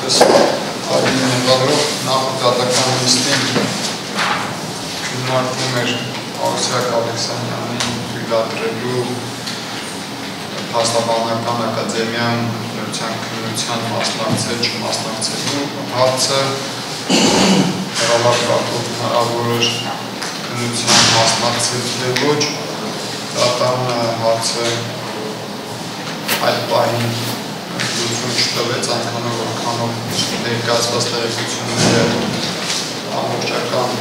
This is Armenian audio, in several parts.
Ես Արինի նկատելով նախորդատական լիստին քննարկում էր Արուսյակ Ալեքսանյանի թույլատրելու Փաստաբանական ակադեմիայում քննության մասնակցել չմասնակցելու հարցը հրավարկատով հնարավոր էր քննության մասնակցել թե ոչ դատան հարցը այդ պահին լուծում չտվեց այնքանով որքանով ներկայացված տեղեկությունները ամբողջական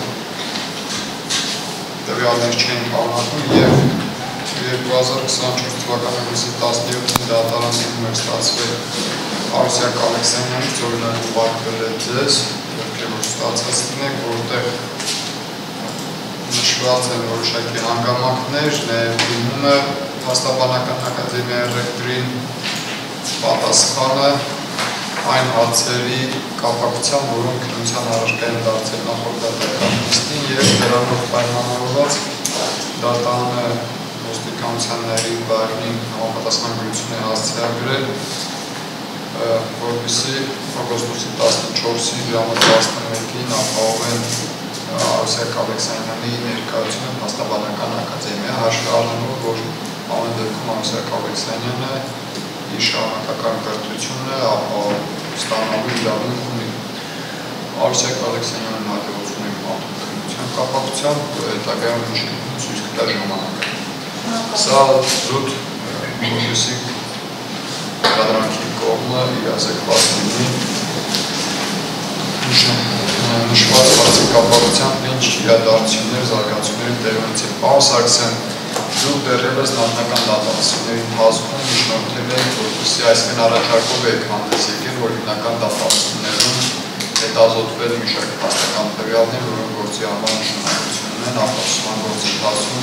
տվյալներ չէին պարունակում եւ 2024 թվականի հունիսի 17-ին դատարանում էր ստացվել Արուսյակ Ալեքսանյանից օրինակ ուղարկվել է ձեզ ովքեր որ ստացած լինեք որտեղ նշված են որոշակի հանգամանքներ նաև դիմումը Փաստաբանական ակադեմիայի ռեկտորին պատասխանը այն հարցերի կապակցությամբ, որոնք քննության առարկա են դարձել նախորդատական լիստին եւ դրանով պայմանավորված դատանը ոստիկանությունների բաժնին համապատասխան գրություն է հասցեագրել, որպեսզի օգոստոսի 14-ի ժամը 11-ին ապահովեն Արուսյակ Ալեքսանյանի ներկայությունը Փաստաբանական ակադեմիա հաշվի առնելով, որ ամեն դեպքում Արուսյակ Ալեքսանյանը իր շարունակական կրթությունը ստանալու իրավունք ունի։ Արուսյակ Ալեքսանյանը հաջողություն է քննության կապակցությամբ հետագայում ցույց կտա ժամանակը։ Սա զուտ որպեսզի դրանքի կողմը իրազեկված լինի նշված հարցի կապակցությամբ ինչ իրադարձություններ, զարգացումներ տեղի ունեցել։ Պարոն Սարգսյան, դուք դեռևս նախնական դատախազությունների ընթացքում միջնորդել եք, որպեսզի այսքան առաջարկով եք հանդես եկել, որ հիմնական դատախազություններում հետազոտվել մի շարք փաստական տվյալներ, որոնք գործի համար նշանակություն ունեն արտասահման գործընթացում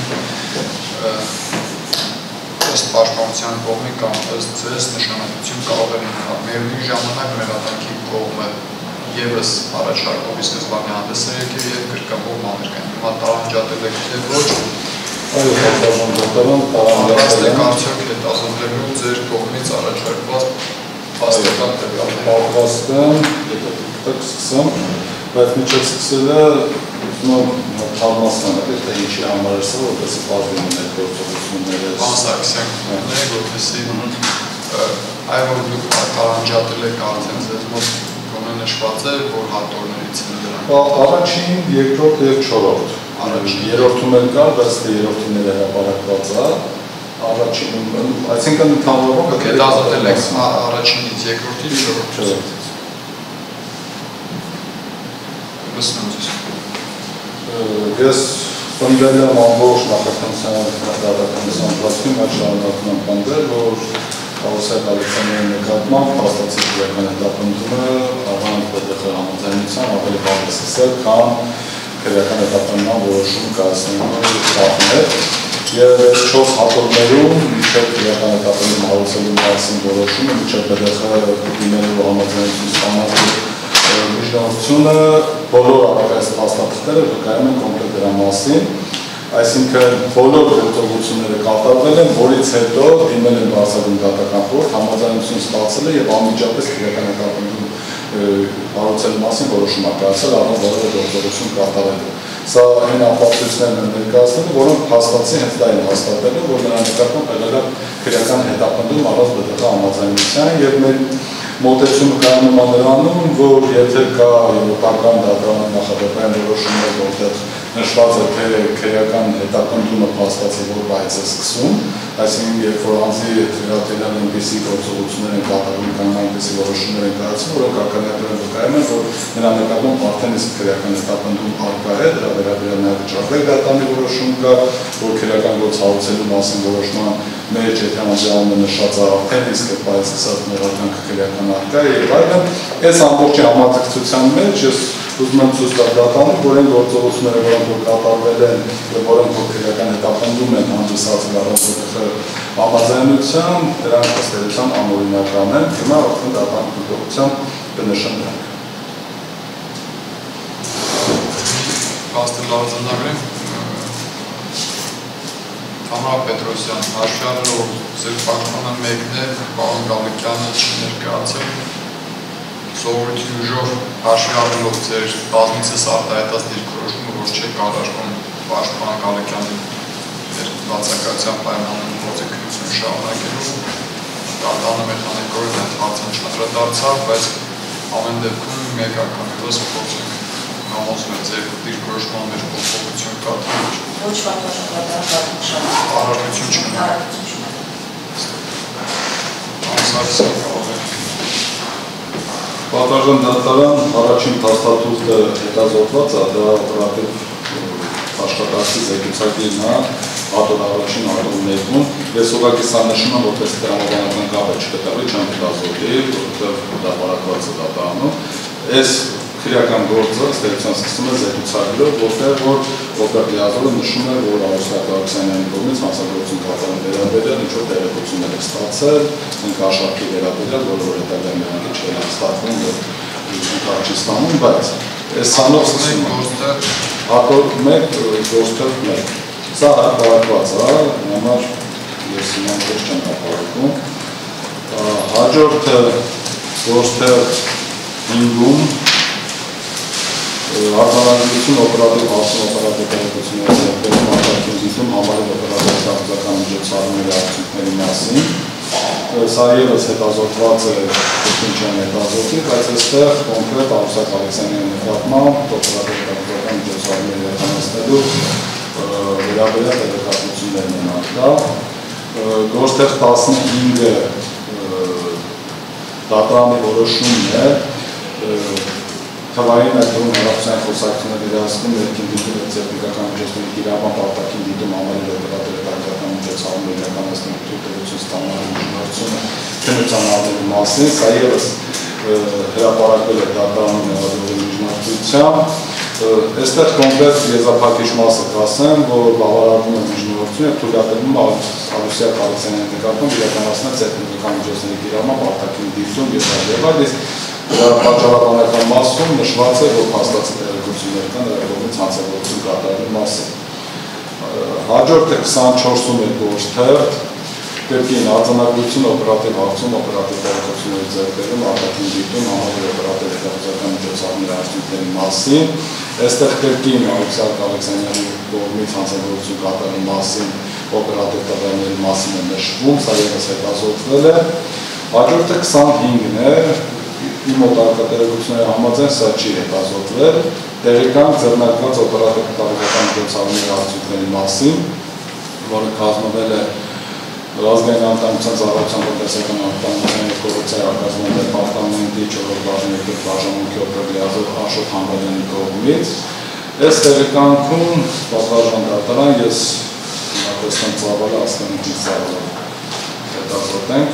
ըստ պաշտպանության կողմի կամ ըստ ձեզ նշանակություն կարող է ունենալ։ Միևնույն ժամանակ մեղադրանքի կողմը ևս առաջարկովի սկզբանե հանդես է եկել եւ գրկաբող մանրկային։ Հիմա տարանջատել եք թե ոչ։ Այո, տարանջատել եք արդյոք հետազոտելու ձեր կողմից առաջարկված փաստական տվյալները։ Պատրաստ եմ, եթե դուք սկսեմ, բայց միջև սկսելը ուզում եմ թարմացնել, թե ինչի համար է սա, որպեսզի բաժին ունեք գործողությունները։ Պարոն Սարգսյան, որպեսզի այո, որ դուք տարանջատել եք արդեն ձեզ մոտ նշված է, որ հատորներից են դրանք։ Առաջին, երկրորդ և չորրորդ։ Երրորդում էլ կար, բայց երրորդինները հրապարակված է։ Առաջինում, այսինքն ընդհանրով հետազոտել եք առաջինից երկրորդից չորրորդից։ Լսում ձեզ։ Ես պնդել եմ ամբողջ նախաքննության ընթացքում, այդ շարունակում եմ պնդել, որ Արուսյակ Ալեքսանյանի նկատմամբ փաստացի քրեական հետապնդումը առանց ԲՏԽ համաձայնության ավելի բան է սկսել, քան քրեական հետապնդման որոշում կայացնելու շահներ։ Եվ այս 4 հատորներում մինչև քրեական հետապնդում հարուցելու մասին որոշումը, մինչև ԲՏԽ դիմելու համաձայնություն ստանալու միջնորդությունը բոլոր առաքած փաստաթղթերը վկայում են կոնկրետ դրա մասին։ Այսինքն բոլոր գործողությունները կատարվել են, որից հետո դիմել են բարձրագույն դատական խորհուրդ, համաձայնություն ստացել է եւ անմիջապես քրեական հետապնդում հարուցելու մասին որոշում է կայացել առանց որևէ գործողություն կատարելու։ Սա այն ապացույցներն են ներկայացնելու, որոնք փաստացի հենց դա են հաստատելու, որ նրա նկատմամբ եղել է քրեական հետապնդում առանց ԲՏԽ համաձայնության եւ մեր մոտեցումը կայանում է նրանում, որ եթե կա եվրոպական դատարանի նախադեպային որոշումներ, որտեղ նշված է թե քրեական հետապնդումը փաստացի որ բայց է սկսում, այսինքն երբ որ անձի վերաբերյալ այնպիսի գործողություններ են կատարվում կամ այնպիսի որոշումներ են կայացվում, որոնք ակնհայտորեն վկայում են, որ նրա նկատմամբ արդեն իսկ քրեական հետապնդում առկա է, դրա վերաբերյալ նաև վճարվել դատանի որոշում կա, որ քրեական գործ հարուցելու մասին որոշման մեջ եթե անձյալը նշած է արդեն իսկ այդ սկսած մեղադրանքը քրեական առկա է եւ այլն, այս ամբողջ համակցության մեջ ես ուզում եմ ցույց տալ դատանին, որ այն գործողությունները, որոնք որ կատարվել են եւ որոնք որ քրեական հետապնդում են հանդիսացել առանց ԲՏԽ համաձայնության, դրանք ըստ էության անօրինական են, հիմա արդեն դատանի դատողությամբ կնշանակենք։ Փաստը լարզանագրեմ Թամարա Պետրոսյան, հաշվառը, որ ձեր պաշտպանը մեկն է, պարոն Գալիկյանը չի ներկայացել, Սովորույթի ուժով հաշվի առնելով ձեր բազմիցս արտահայտած դիրքորոշումը, որ չեք կարողանում պաշտպան Գալստյանի բացակայության պայմաններում գործունեություն շարունակելու, դատարանը մեխանիկորեն այդ հարցը չանդրադարձավ, բայց ամեն դեպքում մեկ անգամ ևս փորձենք համոզվել ձեր դիրքորոշման մեջ փոփոխություն կա թե ոչ։ Ոչ պատասխանատվություն առարկություն չկա։ Ամսարսը կարող է։ Պատվարժան դատարան առաջին փաստաթուղթը հետազոտված է, դա օպերատիվ աշխատակցի զեկուցակիրն է, հատոր առաջին, հատոր ներքում։ Ես ուղղակի սա նշում եմ, որպես տրամաբանական կապ է չգտավի, չեմ հետազոտի, որովհետև դա պարակված է դատարանում։ Այս քրեական գործը ստեղծան սկսում է զեկուցակիրով, որտեղ որ օպերատիվազորը նշում է, որ Արուսյակ Գալստյանի կողմից հանցագործություն կատարել վերաբերյալ ինչ-որ տեղեկություններ է ստացել, ընկաշարքի վերաբերյալ, որը հետագայում նրանք չեն ստացվում, որ ընկաշարքի ստանում, բայց այս սանով սկսում է հատոր 1, գործեր 1։ Սա պարակված է, համար ես իման ոչ չեմ հապարակում։ Հաջորդը գործեր 5-ում արձանագրություն օպերատիվ հասուն օպերատիվ տեղեկությունների ձեռքբերում արտաքին դիտում համարել օպերատիվ ստեղծական միջոցառումների արդյունքների մասին։ Սա ևս հետազոտված է, չեմ հետազոտի, բայց այստեղ կոնկրետ Արուսյակ Գալստյանի նկատմամբ օպերատիվ ստեղծական միջոցառումների իրականացնելու վերաբերյալ տեղեկատվություններն են արկա։ Գործեր 15-ը դատարանի որոշումն է թվային այդում հեռախոսային խոսակցությունները վերահսկում ներքին դիտում և տեխնիկական միջոցների կիրառմամբ արտաքին դիտում համարել օպերատիվ տեղեկատվական միջոցառումներ իրականացնելու թույլտվություն ստանալու միջնորդությունը քննության մասին, սա ևս հրապարակվել է դատարանում մեղադրողի միջնորդությամբ։ Այստեղ կոնկրետ եզրափակիչ մասը կասեմ, որ բավարարվում է միջնորդությունը և թույլատրվում է Արուսյակ Գալստյանի նկատմամբ իրականացնել տեխնիկական միջոցների կիրառմամբ արտաքին դիտում և այլ։ Պատճառաբանական մասում նշված է, որ փաստացի տեղեկություններ կան նրա կողմից հանցագործություն կատարելու մասին։ Հաջորդը 24-ում է գործեր, կրկին արձանագրություն օպերատիվ հարցում, օպերատիվ տեղեկությունների ձեռքբերում, արտաքին դիտում, համարել օպերատիվ ստեղծական միջոցառումների արդյունքների մասին։ Այստեղ կրկին Արուսյակ Գալստյանի կողմից հանցագործություն կատարելու մասին, օպերատիվ տվյալների մասին է նշվում, սա ևս հետազոտվել է։ Հաջորդը 25-ն է, իմ մոտ արկատերեկությունների համաձայն սա չի հետազոտվել, տեղեկան ձեռնարկված օպերատիվ տարեկան միջոցառումների արդյունքների մասին, որը կազմվել է Ազգային անվտանգության ծառայության տնտեսական անվտանգության և կոռուպցիայի արգելման դեպարտամենտի 4-րդ բաժնի բաժանմունքի օպերատիվ Աշոտ Համբալյանի կողմից։ Այս տեղեկանքում պատվարժան դատարան ես տեսնեմ ծավալը ասկանիքից ծավալը հետազոտենք։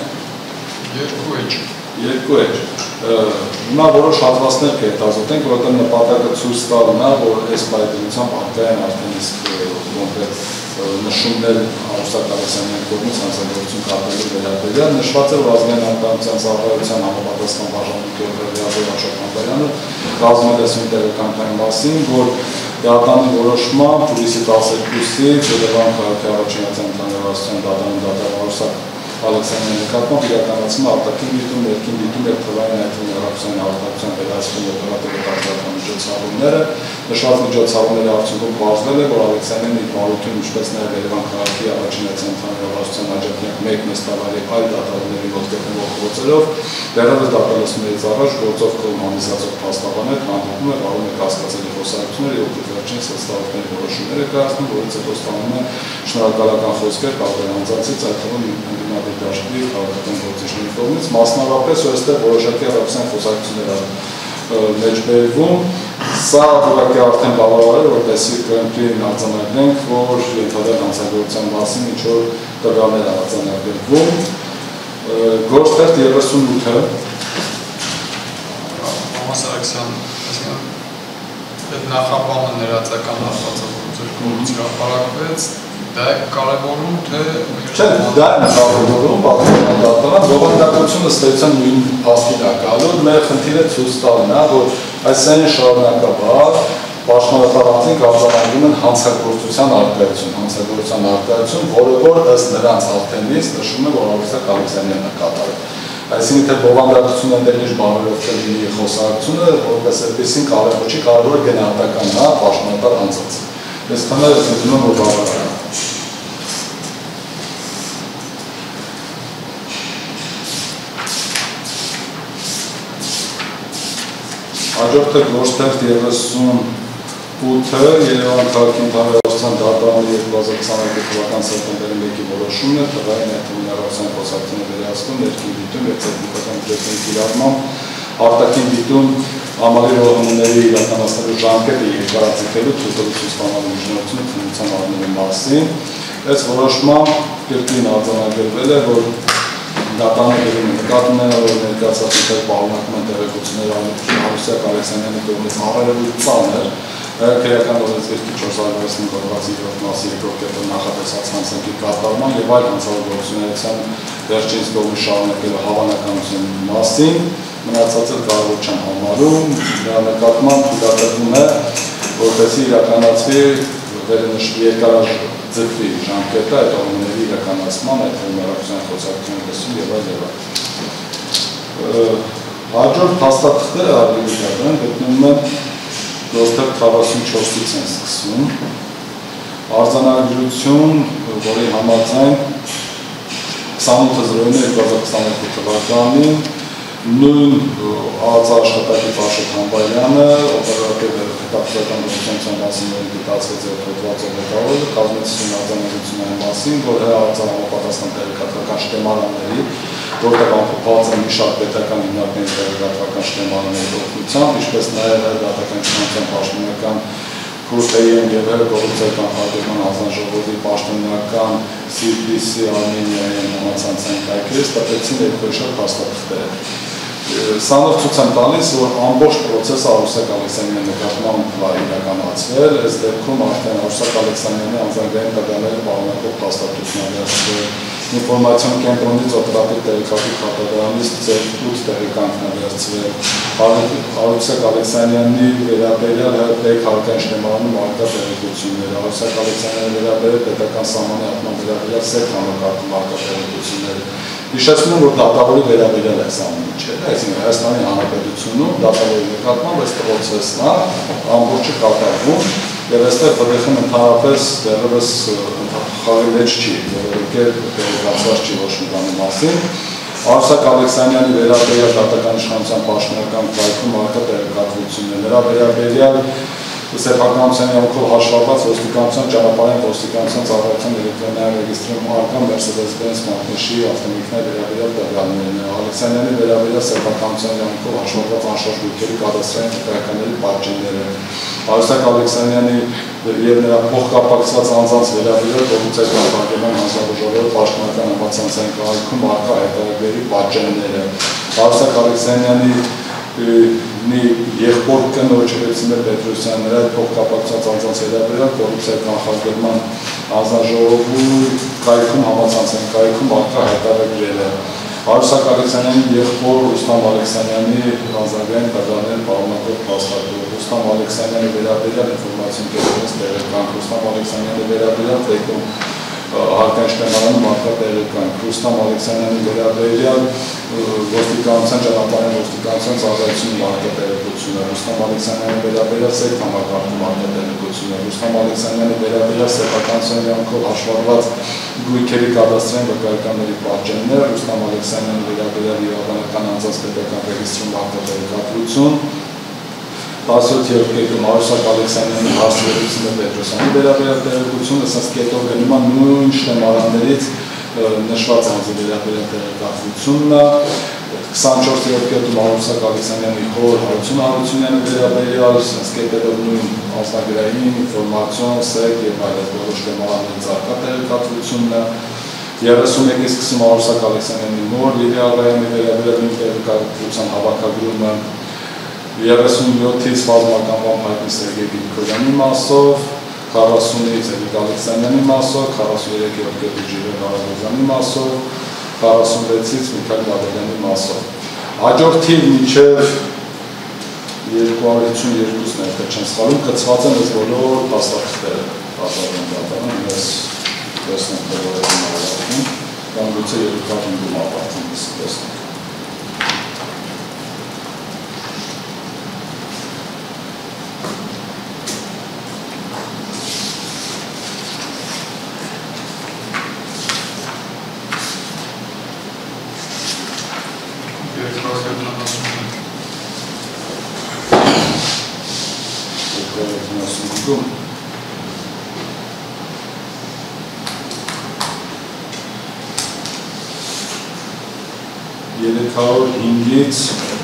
Երկու էջ։ Հիմա որոշ հատվածներ կհետազոտենք, որովհետև նպատակը ցույց տալն է, որ այս պայմանությամբ արկա են արդեն իսկ կոնկրետ նշումներ Արուսյակ Գալստյանի կողմից հանցագործություն կատարելու վերաբերյալ նշված է, որ Ազգային անվտանգության ծառայության համապատասխան բաժանմունքի օպերատիվ Աշոտ Համբալյանը կազմել է սույն տեղեկանքների մասին, որ դատարանի որոշմամբ հուլիսի 12-ից Երևան քաղաքի առաջինացիան տնօրինության դատարան Արուսյակ Գալստյանի նկատմամբ իրականացում արտաքին դիտում, ներքին դիտում և թվային այդում հեռախոսային հաղորդակցության վերահսկում օպերատիվ տարածական միջոցառումները։ Նշված միջոցառումների արդյունքում պարզվել է, որ Գալստյանն իր բարություն, ինչպես նաև Երևան քաղաքի առաջինացիան տնօրինության աջակցությամբ մեկ նստավայր և այլ դատարանների մոտ գտնվող գործերով դեռևս դատարանություններից առաջ գործով կողմ հանդիսացող փաստաբաններ հանդիպում է վարում է կասկածելի խոսակցություններ և օգտվերջին սոցտավների որոշումները կայացնում, որից հետո ստանում է շնորհակալական խոսքեր տարբեր անձանցից, այդ թվում ընդդիմադիր դաշտի քաղաքական գործիչների կողմից, մասնավորապես այստեղ որոշակի առաքսային խոսակցություններ մեջբերվում։ Սա ուղղակի արդեն բավարար է, որպեսզի կրեմպլին արձանագրենք, որ ենթադրյալ հանցագործության մասին ինչ-որ տվյալներ արձանագրվում։ Գործեր 38-ը Համասարակցյան, այդ նախապանը ներածական հատվածը, որ ձեր կողմից հրապարակվեց, դա է կարևորում, թե… Չէ, դա է կարևորում, պատմական դատարան, բովանդակությունը ստեղծան նույն փաստին է գալու, մեր խնդիրը ցույց տալն է, որ այսինքն շարունակաբար պաշտոնատարանցին արձանագրում են հանցագործության արկայություն, որը որ ըստ նրանց հաղթենից նշում է, որ Արուսյակ Գալստյանն է կատարել։ Այսինքն թե բովանդակությունը դերջ բարերով կլինի խոսակցությունը, որպես այդպեսին կարևոր չի, կարևոր է գնահատականն է պաշտոնատար անձանց։ Ես քանը գտնում եմ որ բավարար է։ Հաջորդը գործտեղ 38-ը Երևան քաղաքի ընդհանրության դատարանի 2022 թվական սեպտեմբերի 1-ի որոշումն է տղայի ներդրումներության խոսակցությունը վերահսկում ներքին դիտում եւ տեխնիկական բյուջետների կիրառմամբ արտաքին դիտում համալիր օրենքների իրականացնելու ժամկետը երկարաձգելու թույլտվություն ստանալու միջնորդությունը քննության առնելու մասին։ Այս որոշմամբ կրկին արձանագրվել է, որ դատարանը նկատում է, որ ներկայացած պարունակում են տեղեկությունները Արուսյակ Ալեքսանյանի կողմից առերևույթ ծանր, քրեական օրենսգրքի 465 հոդվածի 7 մասի 2-րդ կետը նախատեսած հանցանքի կատարման եւ այլ հանցավորություններության վերջինս կողմի շարունակելու հավանականության մասին մնացածը կարևոր չեմ համարում, նրա նկատմամբ թույլատրվում է, որպեսզի իրականացվի երկարաձգվի ժամկետը այդ օրենքների իրականացման, այդ հնարավորության խոսակցության լսում եւ այլ։ Հաջորդ փաստաթղթերը ավելի դատարան գտնվում են գործտեղ 44-ից են սկսվում։ Արձանագրություն, որի համաձայն 28/09/2022 թվականին նույն արձանաշխատակի Աշոտ Համբալյանը օպերատիվ հետաքրքրական գործունեության մասին դիտացվեց եւ հոդվածով ղեկավարը կազմեցին արձանագրությունների մասին, որ արձանապատասխան տեղեկատվական շտեմարանների, որտեղ ամփոփված են մի շարք պետական հիմնարկների տեղեկատվական շտեմարանների օգնությամբ, ինչպես նաեւ դատական իշխանության պաշտոնական Քուրթեյեն եւ կոռուպցիական խախտման հանձնաժողովի պաշտոնական CPC Արմենիայի համացանցային կայքերից տպեցին երկու շարք փաստաթղթեր։ Սանով ցույց են տալիս, որ ամբողջ պրոցեսը Արուսյակ Ալեքսանյանի նկատմամբ իրականացվել, այս դեպքում արդեն Արուսյակ Ալեքսանյանի անձնագրային տվյալները պարունակող փաստաթղթեր ինֆորմացիոն կենտրոնից օպերատիվ տեղեկատվի խարտադրամից 8 տեղեկանքն է վերցվել։ Արուսյակ Ալեքսանյանի վերաբերյալ ՀՊ քաղաքային շտեմարանում արկա տեղեկությունները, Արուսյակ Ալեքսանյանի վերաբերյալ պետական սահմանի հատման վերաբերյալ սեփ համակարգում արկա տեղեկությունները։ Հիշեցնում եմ, որ դատավորի վերաբերյալ է սահմանը չէ, այսինքն Հայաստանի Հանրապետությունում դատավորի նկատմամբ այս պրոցեսն է ամբողջը կատարվում եւ այստեղ ԲԴԽ-ն ընդհանրապես դեռևս խաղի մեջ չի, որովհետեւ տեղեկացված չի ոչ մի բանի մասին։ Արուսյակ Ալեքսանյանի վերաբերյալ դատական իշխանության պաշտոնական կայքում արկա տեղեկատվություններ, նրա վերաբերյալ սեփականության յամքով հաշվառված ոստիկանության ճանապարհային ոստիկանության ծառայության էլեկտրոնային ռեգիստրում արկա Mercedes-Benz մարտիշի ավտոմեքենայի վերաբերյալ տվյալներն են։ Ալեքսանյանի վերաբերյալ սեփականության յամքով հաշվառված անշարժ գույքերի կադաստրային վկայականների պատճենները։ Արուսյակ Ալեքսանյանի եւ նրա փոխկապակցված անձանց վերաբերյալ կոռուպցիական խախտման հանձնաժողովի պաշտոնական համացանցային կայքում արկա հայտարարների պատճենները։ Արուսյակ Ալեքսանյանի եղբոր կնոջ Էլիսինե Պետրոսյան նրա փոխկապակցված անձանց վերաբերյալ կոռուպցիական խախտման հանձնաժողովի կայքում համացանցային կայքում արկա հայտարարել է։ Արուսյակ Ալեքսանյանի եղբոր Ռուստամ Ալեքսանյանի անձնագրային տվյալներ պարունակող փաստաթղթեր, Ռուստամ Ալեքսանյանի վերաբերյալ ինֆորմացիոն կենտրոնից տեղեկանք, Ռուստամ Ալեքսանյանի վերաբերյալ տեխնո հարկային շտեմարանում արկա տեղեկանք, Ռուստամ Ալեքսանյանի վերաբերյալ ոստիկանության ճանապարհային ոստիկանության ծառայությունում արկա տեղեկությունը, Ռուստամ Ալեքսանյանի վերաբերյալ սեփ համակարգում արկա տեղեկությունը, Ռուստամ Ալեքսանյանի վերաբերյալ սեփականության յամքով հաշվառված գույքերի կադաստրային վկայականների պատճեններ, Ռուստամ Ալեքսանյանի վերաբերյալ իրավաբանական անձանց պետական ռեգիստրում արկա տեղեկատվություն, 17-րդ կետում Արուսյակ Ալեքսանյանի հարցերությունը Պետրոսյանի վերաբերյալ տեղեկությունը, ասած կետով գնում է նույն շտեմարաններից նշված անձի վերաբերյալ տեղեկատվությունն է, 24-րդ կետում Արուսյակ Ալեքսանյանի խոր Հարություն Հարությունյանի վերաբերյալ, ասած կետերով նույն անձնագրային ինֆորմացիոն, սեկ եւ այլ բոլոր շտեմարաններից արկա տեղեկատվությունն է, 31-ից սկսում Արուսյակ Ալեքսանյանի մոր Լիլիա Աղայանի վերաբերյալ նույն տեղեկատվության հավաքագրումը, 37-ից բազմականվան հայտնի Սերգեյ Գրիգորյանի մասով, 40-ից Էլիկ Ալեքսանյանի մասով, 43-րդ կետի Ժիրայր Հարազյանի մասով, 46-ից Միքայել Բադալյանի մասով։ Հաջորդ թիվ մինչև 252-ն է, թե չեն սխալվում, կցված են այս բոլոր փաստաթղթերը դատարանում, ես տեսնեմ, թե որևէ հնարավորություն, կամ գուցե երկար հնգում ապարտում տեսնենք։ 305-ից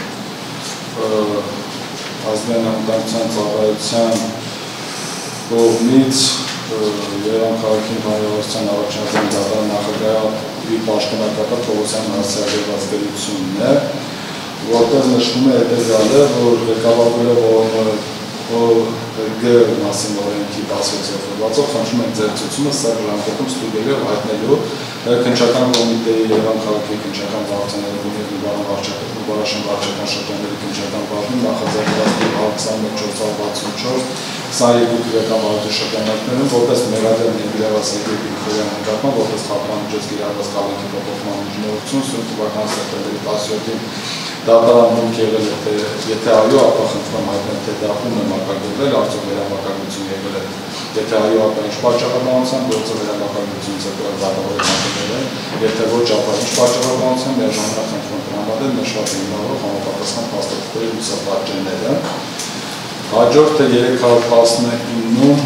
ազգային անվտանգության ծառայության կողմից Երևան քաղաքի հանրահավաքության առաջնորդի դատարան նախագահի պաշտոնակատար Պողոսյան հասարակական դերությունն է, որտեղ նշվում է հետևյալը, որ ղեկավարելով ՕՄԳ մասին օրենքի 16-րդ հոդվածով խնդրում են ձեռքբերումը սա ժամկետում ստուգելով հայտնելու քննչական կոմիտեի Երևան քաղաքի քննչական վարչությունների Բարաշեն վարչական շրջանների քննչական բաժնում նախաձեռնվածի 21-464 22 քրեական վարչաշրջաններում որպես մերադել ներգրաված Սերգեյ Գրիգորյան նկատմամբ որպես խափանուջոց գիրառված կալանքի փոփոխման միջնորդություն սուրբ թվականի սեպտեմբերի 17-ին դատարան մուտք եղել է թե եթե այո ապա խնդրում հայտնել թե դա ում է մակագրվել արդյոք վերամակագրություն եղել է եթե այո ապա ինչ պատճառաբանությամբ գործը վերամակագրությունից հետո դատավորը մակագրվել է եթե ոչ ապա ինչ պատճառաբանությամբ միաժամանակ խնդրում տրամադրել նշված հիմնավորող համապատասխան փաստաթղթերի լուսապատճենները հաջորդը 319-ում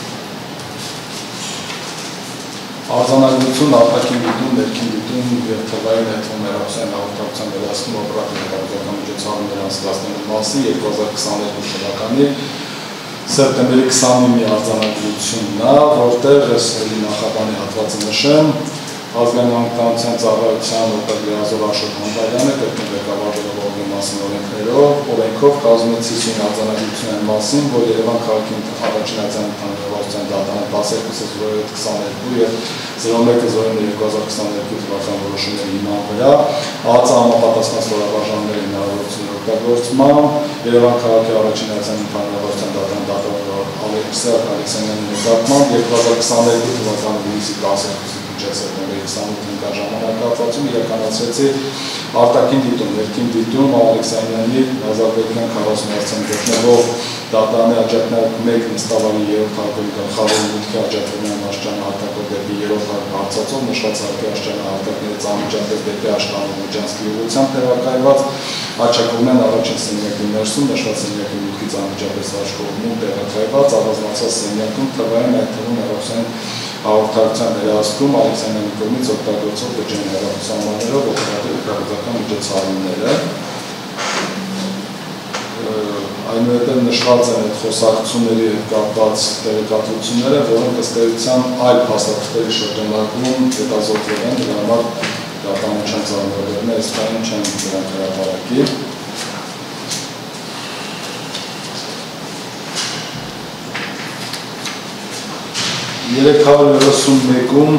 արձանագրություն, արտաքին դիտում, ներքին դիտում և թվային հետում հեռախոսային հաղորդակցության վերահսկում օպերատիվ-հետազոտական միջոցառումներ անցկացնելու մասին 2022 թվականի սեպտեմբերի 29-ի արձանագրությունն է, որտեղ ես նախաբանի հատվածը նշեմ ազգային անվտանգության ծառայության օպեր լիազոր Աշոտ Համբարյանը կրկին ղեկավարելով օրենքի մասին օրենքով կազմեց 50 արձանագրության մասին, որ Երևան քաղաքի առաջին ազգային հանրահավաքության դատարանի 12-22 և 01-2022 թվական որոշումների հիման վրա ԱԾ համապատասխան ստորաբաժանումների հնարավորությունների օգտագործմամբ Երևան քաղաքի առաջին ազգային հանրահավաքության դատարանի դատավոր Սերժ Ալեքսանյանի նկատմամբ 2022 թվականի հունիսի 12-ի սեպտեմբերի 28-ին ժամանակահատվածում իրականացրեցի արտաքին դիտում, ներքին դիտում Ալեքսանյանի Նազարբեկյան 40 գտնվող դատարանի աջակնարկ 1 նստավարի 3-րդ հարկի գլխավոր մուտքի աջակցության աշճանը հարտակով դեպի 3-րդ հարկ հարցածով նշված հարկի աշճանը հարտակներից անմիջապես դեպի աշտարի միջանցքի ուղղությամբ տեղակայված աջակողմյան առաջին սենյակի ներսում նշված սենյակի մուտքից անմիջապես աչքողմում տեղակայված առանձնացած սենյակում թվային այդ թվում հեռախոսային հաղորդակցության վերահսկում Ալեքսանյանի կողմից օգտագործող բջջային հեռախոսահամարներով օպերատիվ-հետազոտական միջոցառումները այնուհետև նշված են այդ խոսակցությունների հետ կապված տեղեկատվությունները, որոնք ըստ էության այլ փաստաթղթերի շրջանակում հետազոտվել են, դրա համար դատարանը չեն ծառայողներն է, այստեղ չեն դրանք հրապարակի։ 331-ում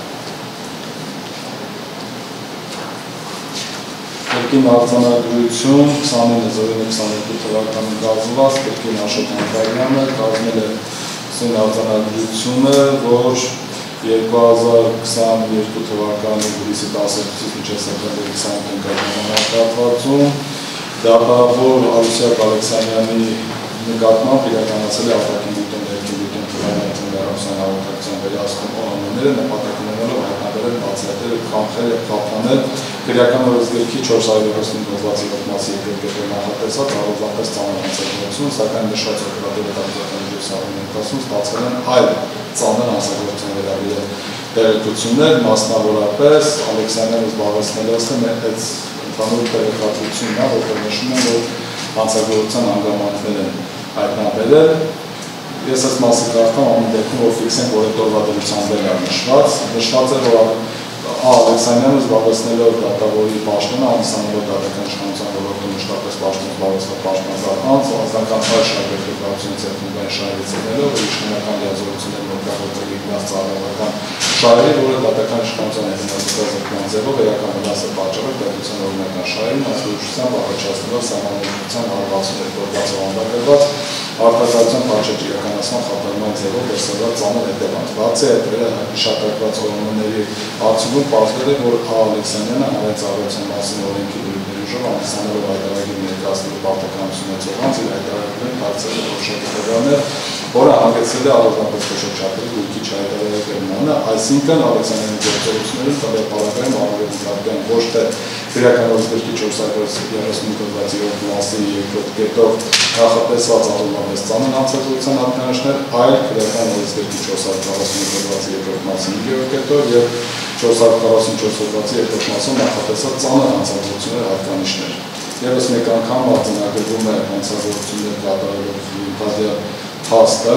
կրկին արձանագրություն 29-22 թվականին կազմված կրկին Աշոտ Համբարյանը կազմել է արձանագրությունը, որ 2022 թվականի հուլիսի 10-ից մինչև սեպտեմբերի 25 ժամանակահատվածում դատավոր Ալուսիակ Ալեքսանյանի նկատմամբ իրականացել է արտաքին դիտում, ներքին դիտում հեռախոսային հաղորդակցության վերահսկում օրենքները նպատակ ունենալով հայտնաբերել, բացահայտել, կանխել և խափանել քրեական օրենսգրքի 435 հոդվածի 7 մասի երկրկետի նախատեսված առանձնապես ծանր հանցագործություն, սակայն նշված օպերատիվ-հետազոտական միջոցառումների ընթացքում ստացվել են այլ ծանր հանցագործության վերաբերյալ տեղեկություններ, մասնավորապես Ալեքսանյանը զբաղեցնելով այդ ընդհանուր տեղեկատվությունն է, որտեղ նշում են, որ հանցագործության հանգամանքներ են հայտնաբերել։ Ես այս մասը կարդամ ամեն դեպքում, որ ֆիքսենք, որ այդ օրվա դրությամբ էլ է նշված է, որ Ալեքսանյանը զբաղեցնելով դատավորի պաշտոնը, ամուսնանալով դատական իշխանության ոլորտում մշտապես պաշտոն զբաղեցնող պաշտպանված անձ, անձնական այլ շահագրգռվածությունից հետմուտային շահերից ելնելով, իշխանական լիազորություններն օգտագործել իրենց ծառայողական շահերի, որը դատական իշխանության հետնազգացման ձևով էական վնաս է պատճառել պետության օրինական շահերին, ազգությունությամբ առաջացնելով սահմանադրության հարվածությունների գործածով ամբարվված արտադրության պատշաճ իրականացման խաթարման ձևով վերսրված ծանր հետևանք։ Բացի այդ հիշատակված օրենքների արդյունքում պարզվել է, որ Ալեքսանյանը հանրային ծառայության մասին օրենքի դրույթների ուժով ամուսնանալով հայտարարագիր ներկայացնելու պարտականություն ունեցող անձ իր հայտարարագրին դարձել է որոշակի հետևանքներ, որը հանգեցրել է առանձնապես փոփոխությունների գույքի չհայտարարագրմանը, այսինքն Ալեքսանյանի գործողություններում տվյալ պարագայում առավել ոչ թե քրեական օրենսգրքի 430 հոդվածի մասի երկրորդ կետով նախատեսված առումով ծանր հանցագործության հատկանիշներ, այլ քրեական օրենսգրքի 445 հոդվածի երկրորդ մասի 5-րդ կետով եւ 444 հոդվածի երկրորդ մասում նախատեսված ծանր հանցագործություններ հատկանիշներ։ Եվս մեկ անգամ արձանագրվում է հանցագործություններ կատարելով ընդհանրյալ փաստը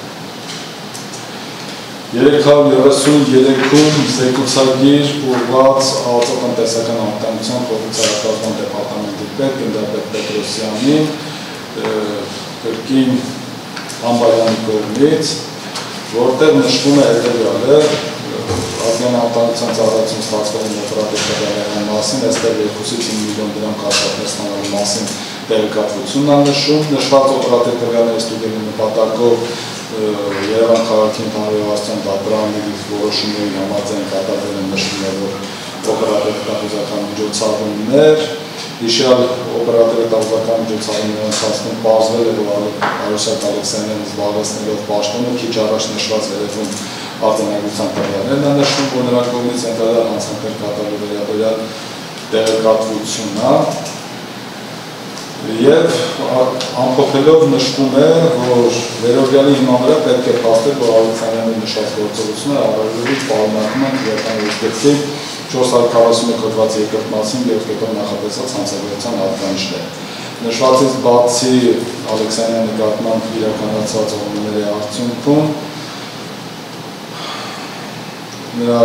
333-ում զեկուցագիր ուղղված արտոտնտեսական անվտանգության փոխհարցակազմման դեպարտամենտի պետ Գնդապետ Պետրոսյանի կրկին Համբարյանի կողմից, որտեղ նշվում է հետևյալը ազգային անվտանգության ծառայություն ստացվող օպերատիվ տվյալների մասին, այստեղ 2-ից 5 միլիոն դրամ կազմակերպ ստանալու մասին տեղեկատվությունն է նշում, նշված օպերատիվ տվյալների ստուգելու նպատակով Երևան քաղաքի ընդհանրահասության դատարանի որոշումների համաձայն կատարվել են նշվում է, որ օպերատիվ հետախուզական միջոցառումներ, հիշյալ օպերատիվ հետախուզական միջոցառումների ընթացքում պարզվել է, որ Արուսյակ Ալեքսանյանը զբաղեցնելով պաշտոնը քիչ առաջ նշված վերևում արձանագրության տվյալներն է նշվում, որ նրա կողմից ընդհանրյալ հանցանքներ կատարելու վերաբերյալ տեղեկատվությունն է եւ ամփոփելով նշվում է, որ վերօրյալի հիման վրա պետք է փաստել, որ Ալեքսանյանի նշած գործողությունները առավելից պարունակում են քրեական օրենսգրքի 441 հոդվածի երկրորդ մասին եւ կետով նախատեսված հանցագործության հատկանիշներ։ Նշվածից բացի Ալեքսանյանի նկատմամբ իրականացված օրենքների արդյունքում նրա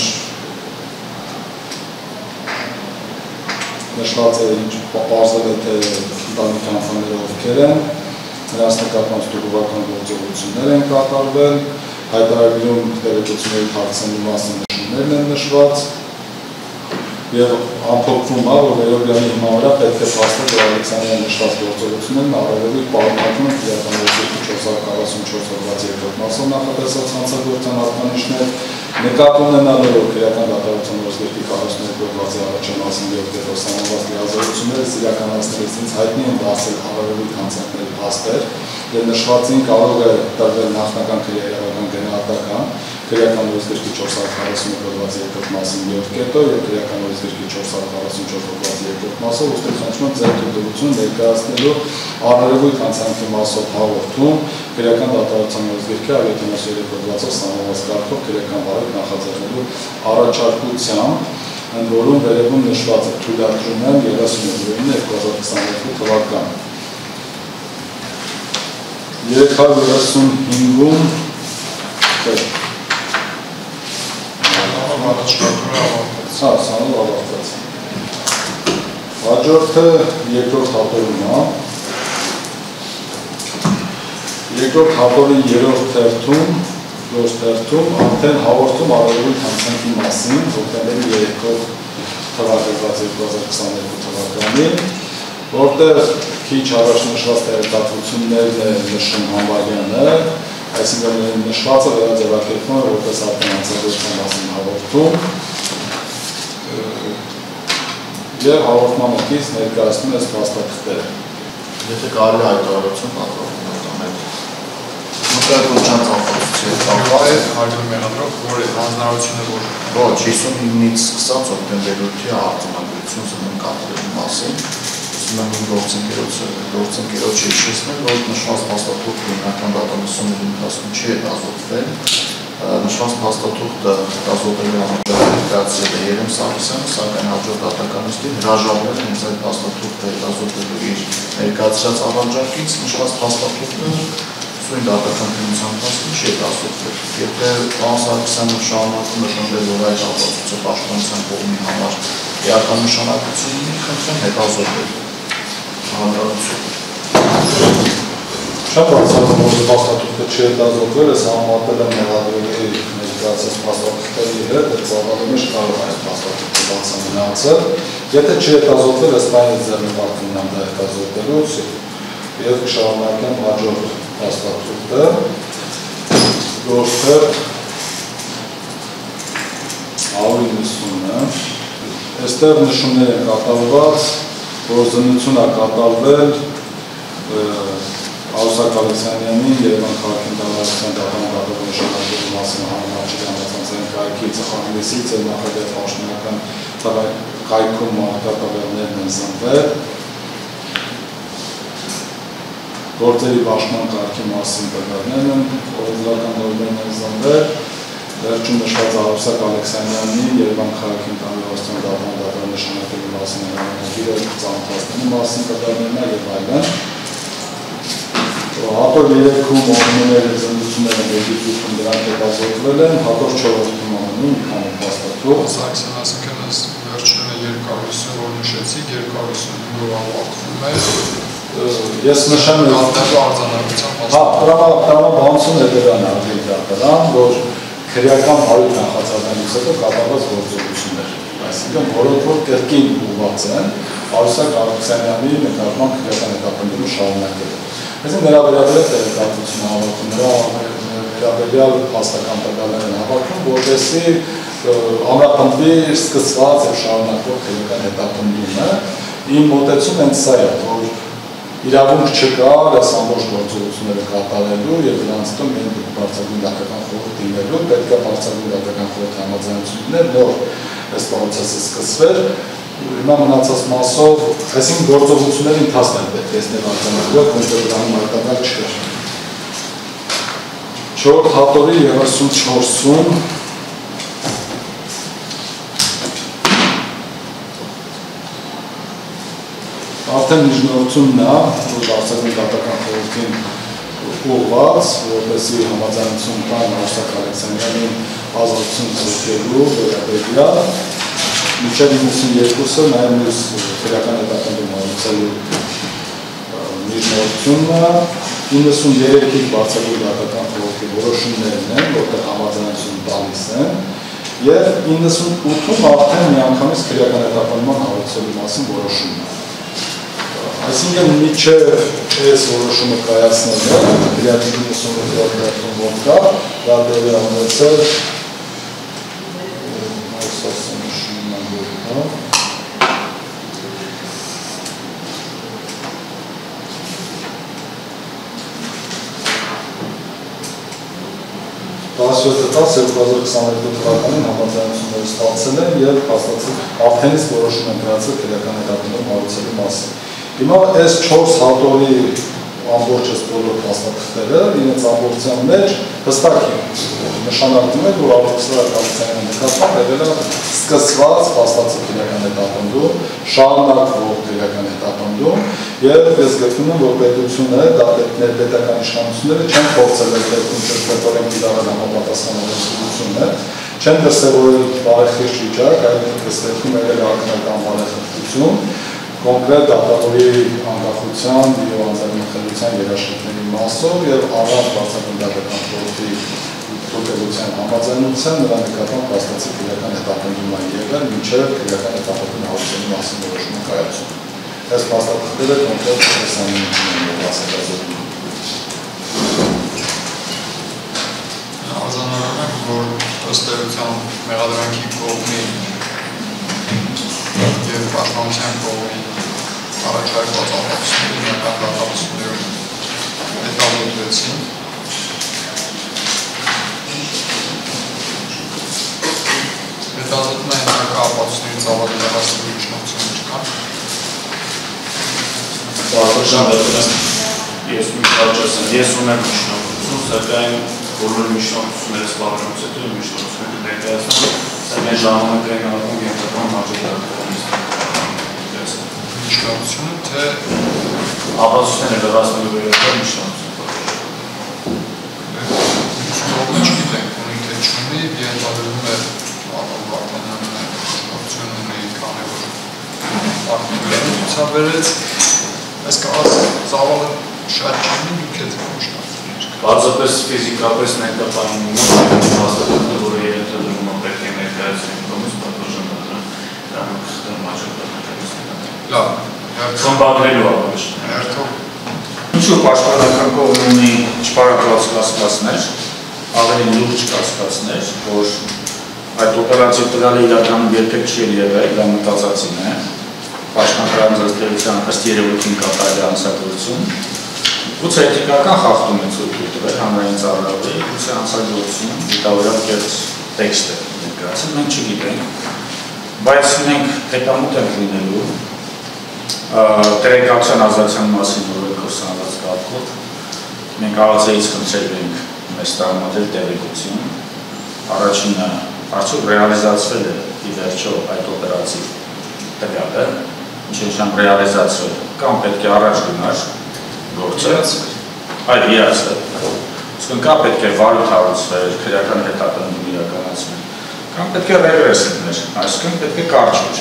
նշված է պարզել է թե ընտանիքի անդամները ովքեր են, նրանց նկատմամբ ստուգողական գործողություններ են կատարվել, հայտարարում տեղեկությունների թաքցնելու մասին նշումներն են նշված եւ ամփոփվում է, որ վերօրյալի հիման վրա պետք է փաստել, որ Ալեքսանյանի նշված գործողություններն առավելից պարունակում են քրեական օրենսգրքի 444 հոդվածի երկրորդ մասով նախատեսված հանցագործության հատկանիշներ, նկատի ունենալով, որ քրեական դատարանության օրենսգրքի 42 հոդվածի առաջին մասին եւ կետով սահմանված լիազորությունները իրականացնելիս ինձ հայտնի են դարձել առավելից հանցանքների փաստեր եւ նշվածին կարող է տրվել նախնական քրեական գնահատական քրեական օրենսգրքի 441 հոդվածի երկրորդ մասի 7 կետով եւ քրեական օրենսգրքի 444 հոդվածի երկրորդ մասով ուստի ձեր թույլտվություն ներկայացնելու առավելույթ հանցանքի մասով հաղորդում քրեական դատարանության օրենսգրքի 173 հոդվածով սահմանված կարգով քրեական բարույթ նախաձեռնելու առաջարկությամբ, ընդ որում վերևում նշված է թույլատրում եմ 30 2022 թվական 335-ում սանով ավարտեց։ Հաջորդը երկրորդ հատորում է։ Երկրորդ հատորի երրորդ թերթում արդեն հաղորդում առավելույթ հանցանքի մասին հոկտեմբերի 3-ով թվագրված 2022 թվականին, որտեղ քիչ առաջ նշված տեղեկատվություններն է նշում Համբարյանը, այսինքն նշվածը վերաձևակերպվում է որպես արդեն հանցագործության մասին հաղորդում եւ հաղորդման մոտից ներկայացնում է փաստաթղթերը։ Եթե կարելի հայտարարություն պատրաստում եք մտածողության ծախսացիա ծախսը հարգում մեղադրող, որ հանձնարարությունը որ ոչ 59-ից սկսած հոկտեմբերի 8-ի արձանագրություն զննում կատարելու մասին գործընկերոջ հիշեցնել, որ նշված փաստաթուղթը հիմնական դատամասումների ընթացքում չի հետազոտվել, նշված փաստաթուղթը հետազոտելու համար ներկայացրել է Երեմ Սարգսյանը, սակայն հաջորդ դատականստին հրաժարվել է հենց այդ փաստաթուղթը հետազոտելու իր ներկայացրած ավանդակից, նշված փաստաթուղթը սույն դատական քննության ընթացքում չի հետազոտվել։ Եթե պարոն Սարգսյանը շարունակում է պնդել, որ այդ ապացույցը պաշտպանության կողմի համար էական նշանակություն ունի, խնդրեմ հետազոտել։ Շատ բացառում որ փաստաթուղթը չի հետազոտվել, ես համատել եմ մեղադրողի ներկայացած փաստաթղթերի հետ, այդ ծավալումից կարող է փաստաթուղթը բացամենացել։ Եթե չի հետազոտվել, ըստ ձեռնպարտվում եմ դա հետազոտելուց եւ կշարունակեմ հաջորդ փաստաթուղթը, գործը 190-ը։ Այստեղ նշումներ են կատարված, որ զննություն է կատարվել Արուսակ Ալեքսանյանին Երևան քաղաքի ընկերության դատարան շրջանակի մասին հանրահաշիվ համացանցային կայքի ցեղահանդեսից եւ նախագծի պաշտոնական կայքում մարտահրավերներն են զնվել գործերի պաշտպան կարգի մասին տվյալներն են օրենսդրական նորմերն են զնվել վերջում նշված Արուսակ Ալեքսանյանի Երևան քաղաքի ընկերության դատարան նշանակելու մասին հրամանագիրը ծանոթացնելու մասին տվյալներն են եւ այլն Հատոր 3-ում օրենները զնդությունները վերջիցում դրանք հետազոտվել են, հատոր 4-ում անում մի քանի փաստաթուղթ։ Սակսեն ասինքն այս վերջինը 250 որ նշեցիք, 250-ով ավարտվում է։ Ես նշեմ արձանագրության տրամաբանություն հետևան արտերի դատարան, որ քրեական բարույթ նախաձեռնելուց հետո կատարված գործողություններ, այսինքն որոնք կրկին ուղղված են Արուսակ Ալեքսանյանի նկատմամբ քրեական հետապնդումը շարունակելու։ Այսինքն նրա վերաբերյալ տեղեկատվությունը հավաքում, նրա վերաբերյալ փաստական տվյալներ են հավաքում, որպեսզի ամրապնդվի սկսված եւ շարունակվող քրեական հետապնդումը։ Իմ մոտեցումն հենց սա է, որ իրավունք չկա այս ամբողջ գործողությունները կատարելու եւ դրանց հետո մենք բարձրագույն դատական խորհուրդ դիմելու, պետք է բարձրագույն դատական խորհրդի համաձայնություններ նոր այս պրոցեսը սկսվեր։ Հիմա մնացած մասով, այսինքն գործողությունների ընթացքն են պետք է տեսնել արձանագրել, կոնկրետ դրանում մարտադակ չկար։ 4 հատորի 34-ում արդեն միջնորդությունն է, որ բարձրագույն դատական խորհրդին ուղղված, որպեսզի համաձայնություն տան Արուսակ Ալեքսանյանին ազատություն զրկելու վերաբերյալ Մինչև 92-ը նաև մյուս քրեական հետապնդում հարուցելու միջնորդությունն է, 93-ից բարձրագույն դատական խորհրդի որոշումներն են, որտեղ համաձայնություն տալիս են, եւ 98-ում արդեն միանգամից քրեական հետապնդման հարուցելու մասին որոշումն է։ Այսինքն մինչև այս որոշումը կայացնելը, քրեական 98-րդ ոտքա, դա դեպի ունեցել Տասյոթ 2022 թվականին համաձայնությունները ստացել են եւ հաստատել արդենից որոշում են կայացել քրեական հետապնդում հարուցելու մասին։ Հիմա այս 4 հատորի ամբողջ այս բոլոր փաստաթղթերը իրենց ամբողջության մեջ հստակ նշանակում են, որ Արուսակ Ալեքսանյանի նկատմամբ եղել է սկսված փաստացի քրեական հետապնդում, շարունակվող քրեական հետապնդում եւ ես գտնում եմ, որ պետությունը դա պետական իշխանությունները չեն փորձել այդ դեպքում ճշգրտորեն կիրառել համապատասխանող սolution-ը, չեն դրսևորել բարեխիղճ վիճակ, այլ ըստ դեպքում եղել ակնական բարեխիղճություն կոնկրետ դատավորի անկախության եւ անձնախելության երաշխիքների մասով եւ առանց բացառիկ դատական խորհրդի թույլտվության համաձայնության նրա նկատմամբ փաստացի քրեական հետապնդում է եղել մինչև քրեական հետապնդումը հարուցելու մասին որոշումը կայացում։ Այս փաստաթղթերը կոնկրետ տեսանյութերն են հասկացել։ Արձանագրում եմ, որ ըստ էության մեղադրանքի կողմի եւ պաշտպանության կողմի առաջարկված ապացույցների հիմնական դատապարտությունները հետազոտվեցին։ Հետազոտման ենթակա ապացույցների ծավալի միջնորդություն չկա։ Ես ունեմ միջնորդություն, սակայն բոլոր միջնորդությունները սպառնուց հետո միջնորդությունները ներկայացնում, սակայն ժամանակային առում ենթակայում հաջորդականից։ Միջնորդությունը, թե ապացույցները լրացնելու վերաբերյալ միջնորդություն։ Կողմը չգիտենք, ունի թե չունի, ենթադրվում է Ատոմ Վարդանյանը միջնորդություն ունի, քանի որ ակտիվները ցուցաբերեց, այս կաս ծավալը շատ չունի, դուք եք միջնորդություն։ Բացապես ֆիզիկապես ներկայացնում հաստատությունը, որը ենթադրվում է պետք է ներկայացնի կողմից պատժեն դրան, դրանք հաջորդականից Լավ, խմբագրելու ավարժ։ հերթով Ինչու պաշտպանական կողմը ունի չպարակված կասկածներ, ավելի լուրջ կասկածներ, որ այդ օպերատիվ տվյալը իրականում երբեք չի եղել, դա մտածածին է, պաշտպանական զրկելիության ըստ երևույթին կատարել անցագործություն, Գուցե էթիկական խախտում է ցույց տվել հանրային ծառայողի, գուցե անցագործություն, դիտավորյալ կերպ տեքստ է ներկայացել, մենք չգիտենք, բայց մենք հետամուտ ենք լինելու տեղեկատվության ազատության մասին օրենքով սահմանված կարգով, մենք ԱԱԾ-ից խնդրել ենք մեզ տրամադրել տեղեկություն, առաջինը արդյոք ռեալիզացվել է ի վերջո այդ օպերատիվ տվյալը, ինչքան ռեալիզացվել, կամ պետք է առաջ գնար գործը, այլ իրացվել, իսկ կա պետք է վարույթ հարուցվել, քրեական հետապնդում իրականացնել, կամ պետք է ռեգրես լիներ, այսինքն պետք է կարճ էր։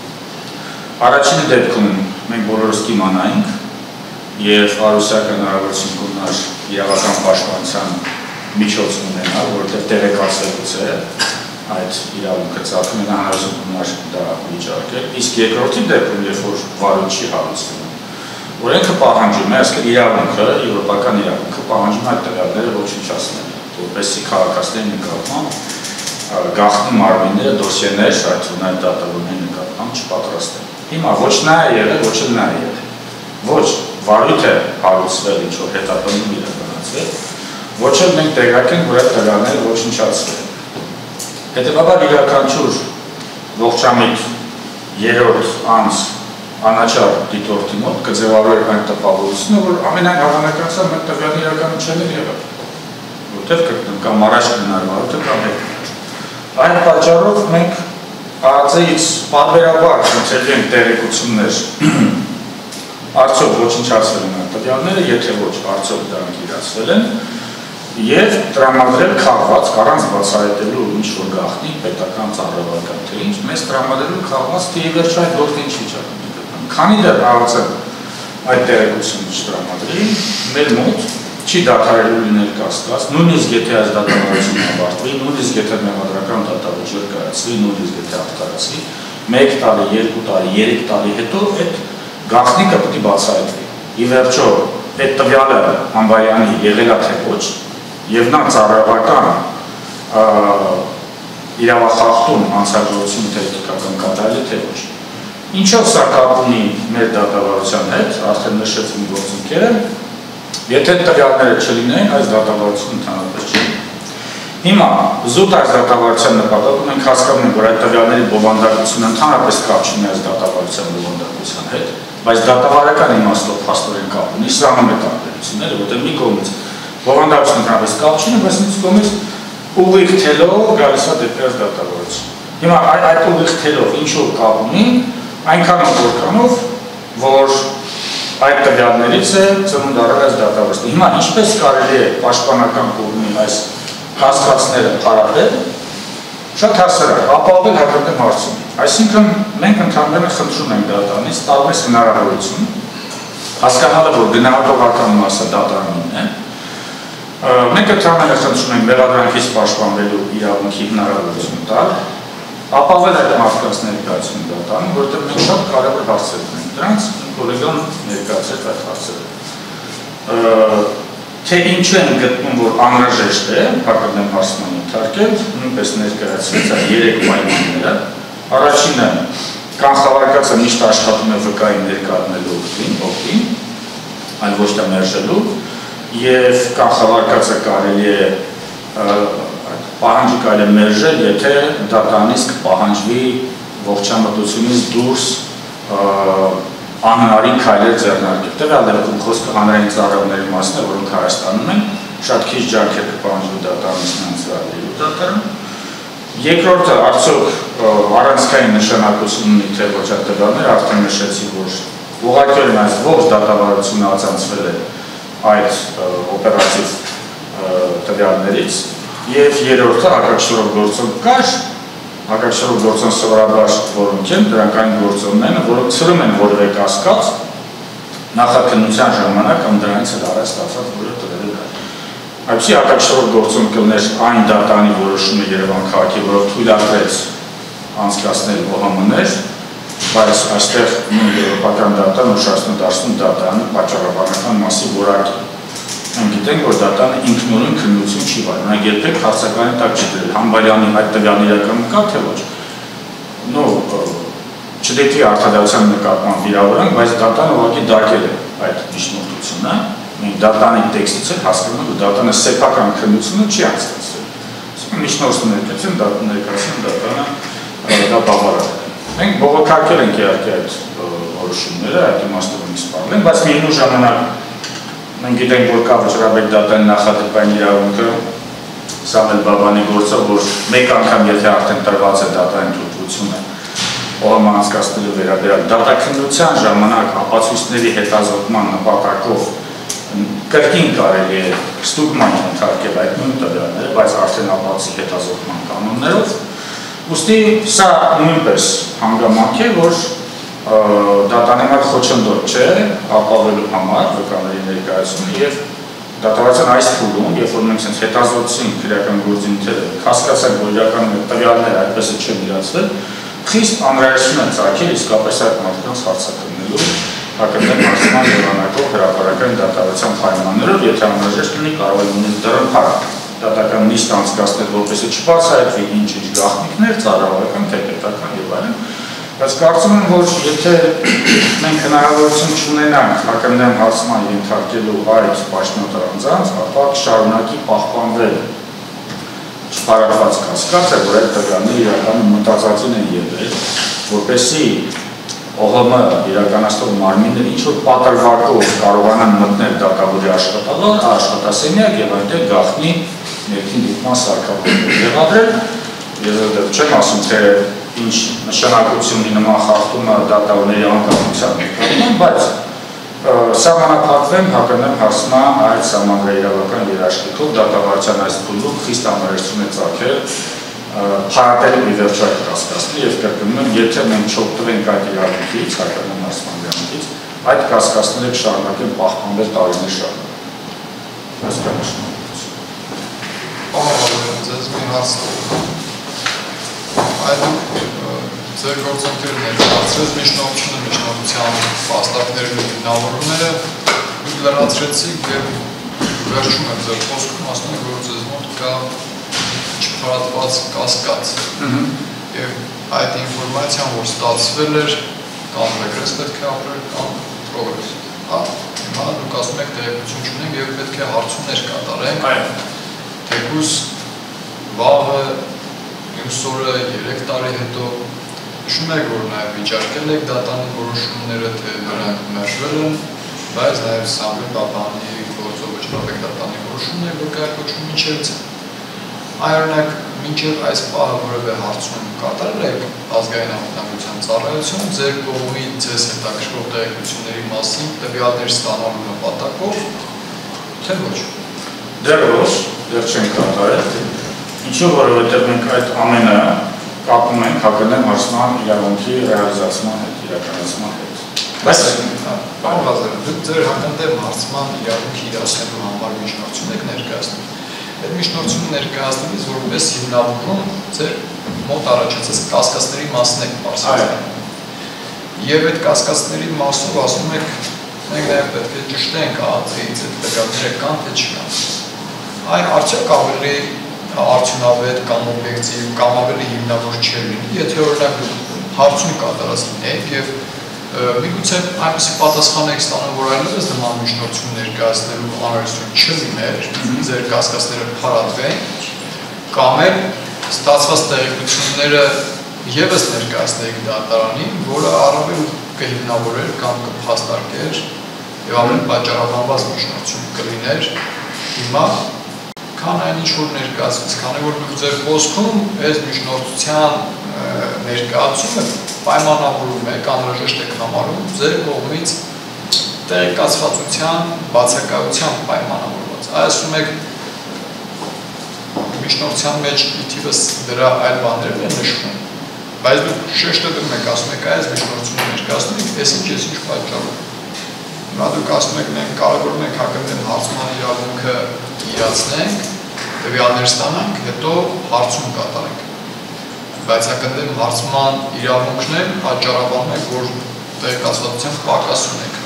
Առաջին դեպքում մենք բոլորս կիմանայինք եւ արուսական հնարավորություն կունենար իրավական պաշտպանության միջոց ունենալ, որովհետեւ տեղեկացվելուց է այդ իրավունքը ծագում է հանրություն կունենար դա վիճարկել, իսկ երկրորդի դեպքում, երբ որ վարույթ չի հարուցվում, օրենքը պահանջում է, այսինքն իրավունքը, եվրոպական իրավունքը պահանջում է այդ տվյալները ոչնչացնել, որպեսզի քաղաքացիների նկատմամբ գաղտնի մարմինները դոսիեներ, այդ ունայն դատավորների նկատմամբ չպատրաստեն։ Հիմա ոչ նա է եղել, ոչ էլ նա է եղել։ Ոչ վարույթ է հարուցվել, ինչ որ հետապնդում իրականացվել, ոչ էլ մենք տեղյակ ենք, որ այդ տվյալները ոչնչացվել։ Հետևաբար յուրաքանչյուր ողջամիտ երրորդ անձ անաչառ դիտորդի մոտ կձևավորել այն տպավորությունը, որ ամենայն հավանականությամբ այդ տվյալը իրականում չեն եղել, որտեղ կգտնեմ կամ առաջ գնար վարույթը կամ հետ։ Այն պատճառով մենք ԱԱԾ-ից պարբերաբար խնդրել ենք տեղեկություններ արդյոք ոչնչացվել են այդ տվյալները, եթե ոչ, արդյոք դրանք իրացվել են, եւ տրամադրել քաղված առանց բացահայտելու ինչ-որ գաղտնի պետական ծառայողական թե ինչ, մեզ տրամադրելու քաղված թե ի վերջո այդ գործը ինչ վիճակում է գտնվում։ Քանի դեռ ԱԱԾ-ը այդ տեղեկությունը չտրամադրի, մեր մոտ չի դադարելու լինել կասկած, նույնիսկ եթե այս դատավարությունը ավարտվի, նույնիսկ եթե մեղադրական դատավճիռ կայացվի, նույնիսկ եթե արտարացվի, 1 տարի, 2 տարի, 3 տարի հետո այդ գաղտնիքը պետք է բացահայտվի։ Ի վերջո, այդ տվյալը Անբարյանի եղել է թե ոչ, եւ նա ծառայողական իրավախախտում անցագործություն թե էթիկական կատարել է թե ոչ։ Ինչով սա կապ ունի մեր դատավարության հետ, արդեն նշեցին գործընկերը, եթե տվյալները չլինեն, այս դատավարությունը ընդհանրապես չի։ Հիմա զուտ այս դատավարության նպատակով մենք հասկանում ենք, որ այդ տվյալների բովանդակությունը ընդհանրապես կապ չունի այս դատավարության բովանդակության հետ, բայց դատավարական իմաստով փաստորեն կապ ունի, սրանում է տարբերությունները, որտեղ մի կողմից բովանդակությունը ընդհանրապես կապ չունի, բայց մյուս կողմից ուղիղ թելով գալիս է դեպի այս դատավարություն։ Հիմա այդ ուղիղ թելով ինչով կապ ունի, այնքանով որքանով, որ այդ տվյալներից է ծնունդ առել այս դատավարությունը։ Հիմա ինչպես կարելի է պաշտպանական կողմի այս հասկացները փարատել, շատ հասարակ, ապահովել հակառակ հարցում։ Այսինքն մենք ընդհանրապես խնդրում ենք դատարանից տալիս հնարավորություն, հասկանալը, որ գնահատողական մասը դատարանին է, մենք ընդհանրապես խնդրում ենք մեղադրանքից պաշտպանվելու իրավունքի հնարավորություն տալ, ապահովել այդ մարդկանց ներկայացումը դատարանում, որովհետև մենք շատ կարևոր հարցեր ունենք դրանց, գոլեգան ներկայացրեց այդ հարցերը։ Թե ինչ են գտնում, որ անհրաժեշտ է, հակառակ հարցման ենթարկել, նույնպես ներկայացրեց այդ 3 պայմանները։ Առաջինը կանխավարկածը միշտ աշխատում է վկայի ներկայացնելու օգտին, այլ ոչ թե մերժելու, եւ կանխավարկածը կարելի է պահանջի կարելի է մերժել, եթե դատարանից կպահանջվի ողջամտությունից դուրս անհնարին քայլեր ձեռնարկել։ Տվյալներում խոսքը հանրային ծառայողների մասն է, որոնք Հայաստանում են, շատ քիչ ջանքեր կպահանջվի դատարանից նրանց դատարան։ Երկրորդը, արդյոք առանցքային նշանակություն ունի թե ոչ այդ տվյալները, արդեն նշեցի, որ ուղղակիորեն այս ողջ դատավարությունը ածանցվել է այդ օպերատիվ տվյալներից, եւ երրորդը հակակշռող գործոն կար, հակակշռող գործոն սովորաբար որոնք են, դրանք այն գործոններն, որոնք ցրում են որևէ կասկած նախաքննության ժամանակ կամ դրանից էլ առաջ ստացած որևէ տվյալներ։ Այսպիսի հակակշռող գործոն կլներ այն դատարանի որոշումը Երևան քաղաքի, որով թույլատրեց անցկացնել ՕՀՄ-ներ, բայց այստեղ նույն եվրոպական դատարանը ուշացնում դարձնում դատարանը պատճառաբանական մասի որակի։ Մենք գիտենք, որ դատարանը ինքնուրույն քննություն չի վարում, նա երբեք հարցականի տակ չի դրել, Անբարյանի այդ տվյալն իրականում կա թե ոչ։ Չդիտի արտադրության նկատմամբ վիրավորանք, բայց դատարանը ուղղակի դարկել է այդ միջնորդությունը դատանի տեքստից էլ հասկանում ենք, որ դատանը սեփական քննությունը չի անցկացրել։ Միջնորդը ներկայացին, ներկայացին դատանը դա բավարար է։ Մենք բողոքարկել ենք իհարկե այդ որոշումները, այդ իմաստով ենք սպառել, բայց միևնույն ժամանակ մենք գիտենք, որ կա Վճռաբեկ դատանի նախատիպային իրավունքը, Սամվել Բաբանի գործը, որ մեկ անգամ եթե արդեն տրված է դատային թույլտվությունը ՕՀՄ անցկացնելու վերաբերյալ դատաքննության ժամանակ ապացույցների հետազոտման նպատակով կրկին կարելի է ստուգման ենթարկել այդ նույն տվյալները, բայց արդեն ապացի հետազոտման կանոններով, ուստի սա նույնպես հանգամանք է, որ դատանի համար խոչընդոտ չէ ապավելու համար վկաների ներկայացումը եւ դատավարության այս փուլում, երբ որ մենք sense հետազոտեցինք քրեական գործիքները, հասկացանք, որ իրականում տվյալները այդպես չեն իրացվել, խիստ անհրաժեշտ է ցակել իսկապես այդ մարդկանց հարցակնելու հակառակ հարցման եղանակով հրապարակային դատավարության պայմաններով, եթե անհրաժեշտ լինի, կարող է ունենալ դրամփար դատական նիստ անցկացնել, որպեսզի չբացահայտվի ինչ-ինչ գաղտնիքներ, ծառայական, թե պետական եւ այլն։ Բայց կարծում եմ, որ եթե մենք հնարավորություն չունենանք հակառակ հարցման ենթարկելու այդ պաշտոնատար անձանց, ապա կշարունակի պահպանվել չփարատված կասկածը, որ այդ տվյալները իրականում մտածածին են եղել, որպեսզի ՕՀՄ իրականացնող մարմինները ինչ-որ պատրվակով կարողանան մտնել դատավորի աշխատասենյակ եւ այնտեղ գաղտնի ներքին դիտման սարքավորումներ տեղադրել։ Ես չեմ ասում, թե ինչ նշանակություն ունի նման խախտումը դատավորների անկախության նկատմամբ, բայց սահմանափակվեն հակառակ հարցման այդ սահմանադրական երաշխիքով դատավարության այս փուլում խիստ անհրաժեշտ է ցակել փարատել մի վերջակ կասկածներ եւ կրկնում եմ, եթե մենք չօգտվենք այդ իրավունքից, հակառակ հարցման իրավունքից, այդ կասկածները կշարունակեն պահպանվել տարիներ շարունակ։ Ձեզ մի հարց այդ ձեր գործընկերն ներկայացրեց միջնորդության փաստարկներն ու հիմնավորումները դուք լրացրեցիք եւ վերջում եք ձեր խոսքում ասում եք, որ ձեզ մոտ կա չփարատված կասկած եւ այդ ինֆորմացիան, որ ստացվել էր, կամ ռեգրես պետք է ապրել, կամ պրոգրես։ Հիմա դուք ասում եք տեղեկություն չունենք եւ պետք է հարցումներ կատարենք։ Թեկուզ վաղը, մյուս օրը, 3 տարի հետո հիշում եք, որ նաեւ վիճարկել եք դատանի որոշումները, թե նրանք մերժվել են, բայց նաեւ Սամվել Բաբանի գործով Վճռաբեկ դատանի որոշումները, որ կարգոչում ինչերից են։ Այօրինակ, մինչև այս պահը որևէ հարցում կատարել եք ազգային անվտանգության ծառայություն, ձեր կողմից ձեզ հետաքրքրող տեղեկությունների մասին տվյալներ ստանալու նպատակով, թե ոչ։ Դեռ ոչ, դեռ չենք կատարել։ Ինչու, որովհետև մենք այդ ամենը կապում ենք հակառակ հարցման իրավունքի ռեալիզացման հետ, իրականացման հետ։ Բայց պարոն Ղազարյան, դուք ձեր հակառակ հարցման իրավունքի իրացնելու համար միջնորդություն եք ներկայացնում։ Այդ միջնորդությունը ներկայացնելիս որպես հիմնավորում ձեր մոտ առաջացած կասկածների մասն եք պարզել։ Եվ այդ կասկածների մասով ասում եք, մենք նաև պետք է ճշտենք ԱԱԾ-ից այդ տվյալները կան թե չկան։ Այն արդյոք ավելի արդյունավետ կամ օբյեկտիվ կամ ավելի հիմնավոր չէ լինի, եթե օրինակ հարցում կատարած լինեք եւ միգուցե այնպիսի պատասխան եք ստանում, որ այլևս նման միջնորդություն ներկայացնելու անհրաժեշտություն չլիներ, ձեր կասկածները փարատվեն, կամ էլ ստացված տեղեկությունները ևս ներկայացնեք դատարանին, որը առավել կհիմնավորեր կամ կփաստարկեր եւ ավելի պատճառաբանված միջնորդություն կլիներ։ Հիմա քան այն ինչ որ ներկայացվեց, քանի որ դուք ձեր խոսքում այս միջնորդության ներկայացումը պայմանավորում եք, անհրաժեշտ եք համարում ձեր կողմից տեղեկացվածության բացակայության պայմանավորված։ Ասում եք միջնորդության մեջ իթիվս դրա այլ բաներն են նշվում, բայց դուք շեշտադրում եք, ասում եք այս միջնորդությունը ներկայացնում եք, այսինչ պատճառով։ Հիմա դուք ասում եք, մենք կարևորում ենք հակառակ հարցման իրավունքը իրացնենք, տվյալներ ստանանք, հետո հարցում կատարենք։ Բայց հակառակ հարցման իրավունքն է պատճառաբանում եք, որ տեղեկացվածության պակաս ունեք։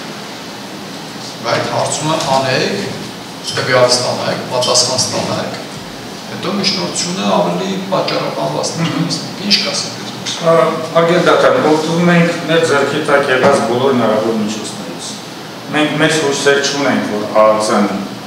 Բայց հարցումը անեք, տվյալ ստանաք, պատասխան ստանաք, հետո միջնորդությունը ավելի պատճառաբանված է։ Ինչ կասեք այս։ Արգել դատան, օգտվում ենք մեր ձեռքի տակ եղած բոլոր հնարավոր միջոցներից։ մենք մեծ հույսեր չունենք, որ ԱԱԾ-ն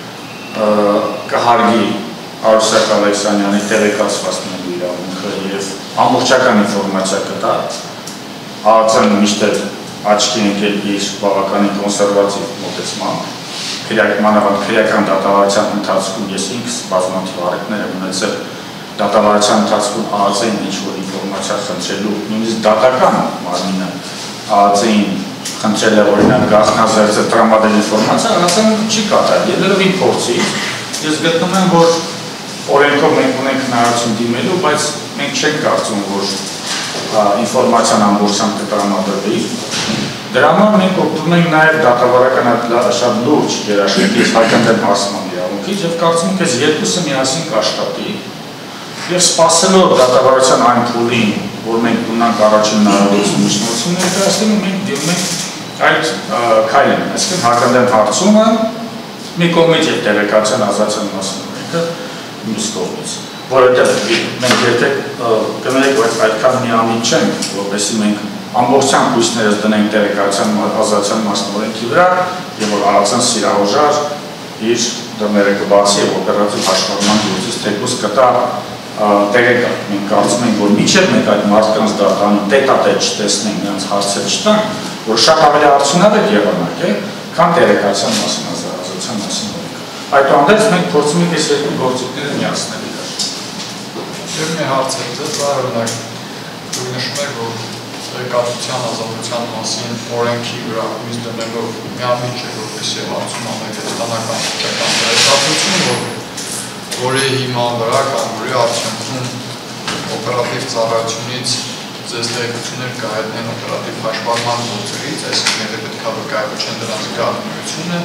կհարգի Արուսակ Ալեքսանյանի տեղեկացվածքների իրավունքը եւ ամբողջական ինֆորմացիա կտա։ ԱԱԾ-ն միշտ աչքի ընկել իր բավականին կոնսերվատիվ մոտեցմամբ, մանավանդ քրեական դատավարության ընթացքում ես ինքս բազմաթիվ առիթներ եմ ունեցել դատավարության ընթացքում ԱԱԾ-ին ինչ-որ ինֆորմացիա խնդրելու, նույնիսկ դատական մարմինը ԱԱԾ-ին խնդրել է օրինակ գաղտնազերծել տրամադրել ինֆորմացիա, ԱԱԾ-ն չի կատարել։ Ելնելով փորձից, ես գտնում եմ, որ օրենքով մենք ունենք հնարավորություն դիմելու, բայց մենք չենք կարծում, որ ինֆորմացիան ամբողջությամբ կտրամադրվի։ Դրա համար մենք օգտվում ենք նաև դատավարական շատ լուրջ երաշխիքից հայտնվել հասման իրավունքից եւ կարծում եմ, այս երկուսը միասին կաշխատի եւ սպասելով դատավարության այն փուլին, որ մենք ունենք առաջին հնարավորություն միջնորդություն ներկայացնելու, մենք դիմում ենք այդ քայլին, այսինքն հարգանք հարցումը մի կողմից եւ տեղեկացիան ազատության մասին օրենքը մյուս կողմից, որովհետեւ մենք եթե կներեք, բայց այդքան միամիտ չենք, որովհետեւ մենք ամբողջությամբ հույսներս դնենք տեղեկացիան ազատության մասին օրենքի վրա եւ որ ԱԱԾ-ն սիրահորժար իր դռները կբացի եւ օպերատիվ հաշվառման գործից թեկուզ կտա տեղեկատ։ Մենք կարծում ենք, որ մինչև մենք այդ մարդկանց դատանում տետատետ չտեսնենք, նրանց հարցեր չտանք, որ շատ ավելի արդյունավետ եղանակ է, քան տեղեկացիան մասին ազատության մասին օրենքը։ Այդուհանդերձ մենք փորձում ենք այս երկու գործիքները միացնել իրար։ Եվ մի հարց է ձեզ, օրինակ, դուք նշում եք, որ տեղեկատվության ազատության մասին օրենքի վրա հույս դնելով միամիտ չէ, որպեսզի հարցում անեք ստանական տեղեկատվություն, որի հիման վրա կամ որի արդյունքում օպերատիվ ծառայությունից ձեզ տեղեկություններ կհայտնեն օպերատիվ հաշվառման գործերից, այսինքն եթե պետք է վկայակոչեն դրանց գաղտնիությունը,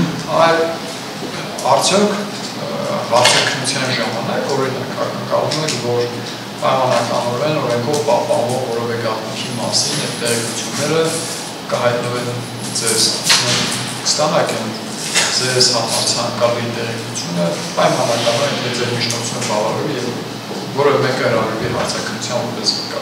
արդյոք հարցաքննության ժամանակ օրինակ ակնկալում եք, որ պայմանականորեն օրենքով պահպանվող որևէ գաղտնիքի մասին եւ տեղեկությունները կհայտնվեն ձեզ։ Ստանաք են ձեզ համար ցանկալի տեղեկությունը պայմանականորեն եթե ձեր միջնորդությունը բավարարվի եւ որևէ մեկը հրավիրվի հարցաքննության որպես վկա։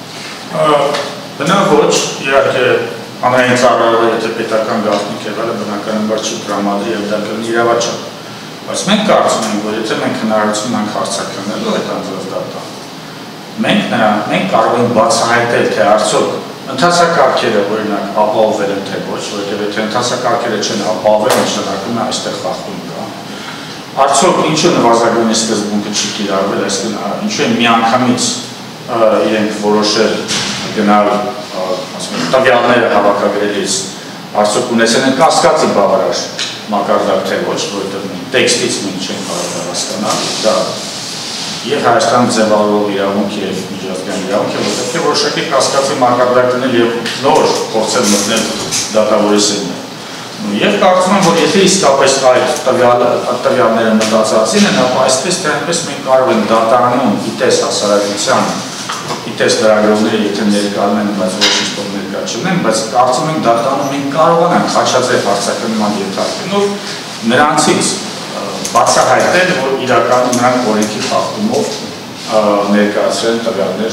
Բնավ ոչ, իհարկե անհայտ ծառայողը եթե պետական գաղտնիք եղել է բնականաբար չի տրամադրի եւ դա կլինի իրավաչափ։ Բայց մենք կարծում ենք, որ եթե մենք հնարավորություն ունենք հարցաքննելու այդ անձնաց դատան, մենք կարող ենք բացահայտել, թե արդյոք ընթացակարգերը օրինակ ապահովել են թե ոչ, որովհետև եթե ընթացակարգերը չեն ապահովել, նշանակում է այստեղ խախտում կա։ Արդյոք ինչու նվազագույնի սկզբունքը չի կիրառվել, այսինքն ինչու են միանգամից իրենք որոշել գնալ տվյալները հավաքագրելիս, արդյոք ունեցել են կասկածի բավարար մակարդակ թե ոչ, որովհետև տեքստից մենք չենք կարող հասկանալ, դա եւ Հայաստան ձևավորող իրավունք եւ միջազգային իրավունք է, որովհետեւ որոշակի կասկածի մակարդակն է եւ նոր փորձել մտնել դատավորի սերմը։ Եվ կարծում եմ, որ եթե իսկապես այդ տվյալները մտածածին են, ապա այսպես թե այնպես մենք կարող ենք դատարանում իտես հասարակության, իտես լրագրողները եթե ներկայանում են, բայց ոչինչ տոն ներկա չունեն, բայց կարծում եմ դատարանում մենք կարողանանք խաչաձև հարցաքննման ենթարկելով նրանցից բացահայտել, որ իրականում նրանք օրենքի խախտումով ներկայացրել տվյալներ